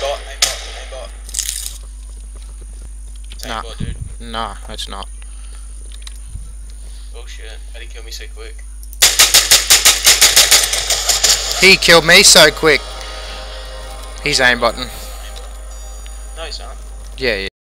Aimbot, aimbot, aimbot. It's Nah. aimbot, dude. Nah, it's not. Oh shit, how'd he kill me so quick? He killed me so quick. He's aimbotting. No, he's not. Yeah, yeah.